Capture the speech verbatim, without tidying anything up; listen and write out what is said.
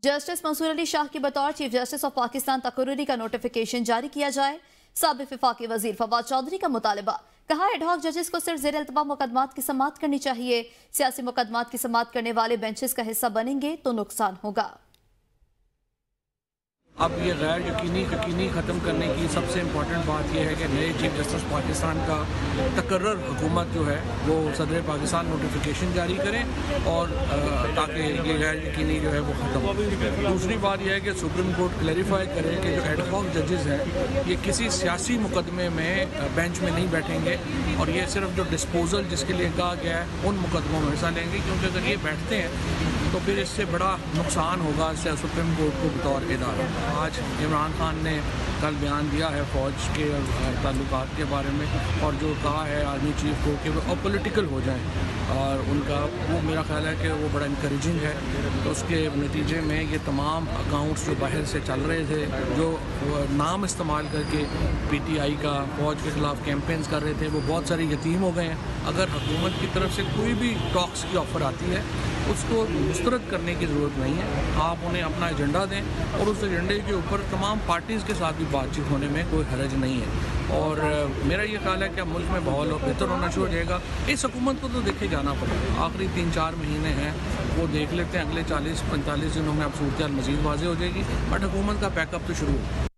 Justice Mansoor Ali Shah की बतौर chief justice of Pakistan तकर्रुरी का नोटिफिकेशन जारी किया जाए। साबिक वफाकी वजीर फवाद चौधरी का मुतालबा, कहा एडहॉक जजेस को सिर्फ जेर अल्तवा मुकदमात की समाअत करनी चाहिए। सियासी मुकदमात की समाअत करने वाले बेंचेस का हिस्सा बनेंगे तो नुकसान होगा। अब ये गैर यकीनी यकीनी ख़त्म करने की सबसे इम्पॉर्टेंट बात यह है कि नए चीफ जस्टिस पाकिस्तान का तकर्रर हुकूमत जो है वो सदर पाकिस्तान नोटिफिकेशन जारी करें और ताकि ये गैर यकीनी जो है वो ख़त्म हो। दूसरी बात यह है कि सुप्रीम कोर्ट क्लैरिफाई करे कि जो एडहॉक जजेस हैं ये किसी सियासी मुकदमे में बेंच में नहीं बैठेंगे और ये सिर्फ जो डिस्पोजल जिसके लिए कहा गया है उन मुकदमों में हिस्सा लेंगे, क्योंकि अगर ये बैठते हैं तो फिर इससे बड़ा नुकसान होगा सुप्रीम कोर्ट को बतौर इदारा। आज इमरान खान ने कल बयान दिया है फ़ौज के ताल्लुकात के बारे में और जो कहा है आर्मी चीफ को कि वो अपॉलिटिकल हो जाएं और उनका वो मेरा ख्याल है कि वो बड़ा इनकरेजिंग है। तो उसके नतीजे में ये तमाम अकाउंट्स जो बाहर से चल रहे थे, जो नाम इस्तेमाल करके पी टी आई का फ़ौज के ख़िलाफ़ कैंपेन्स कर रहे थे, वो बहुत सारे यतीम हो गए हैं। अगर हुकूमत की तरफ से कोई भी टॉक्स की ऑफ़र आती है उसको मुस्तरद करने की ज़रूरत नहीं है। आप उन्हें अपना एजेंडा दें और उस एजेंडे के ऊपर तमाम पार्टीज़ के साथ भी बातचीत होने में कोई हरज नहीं है। और मेरा ये ख्याल है कि अब मुल्क में माहौल बेहतर होना शुरू हो जाएगा। इस हुकूमत को तो देखे जाना पड़ेगा, आखिरी तीन चार महीने हैं वो देख लेते हैं, अगले चालीस पैंतालीस दिनों में अब सूरत हाल मज़ीद वाज़ेह हो जाएगी, बट हुकूमत का पैकअप तो शुरू हो।